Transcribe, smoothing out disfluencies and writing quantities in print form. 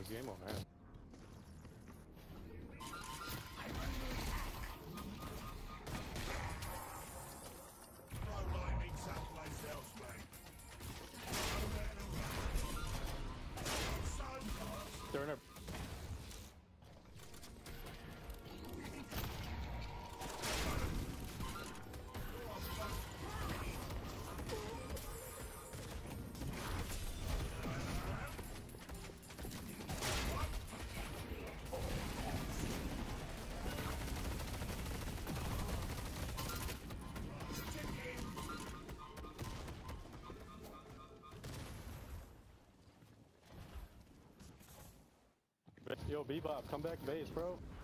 game on hand. They're in a... Yo, Bebop, come back base, bro.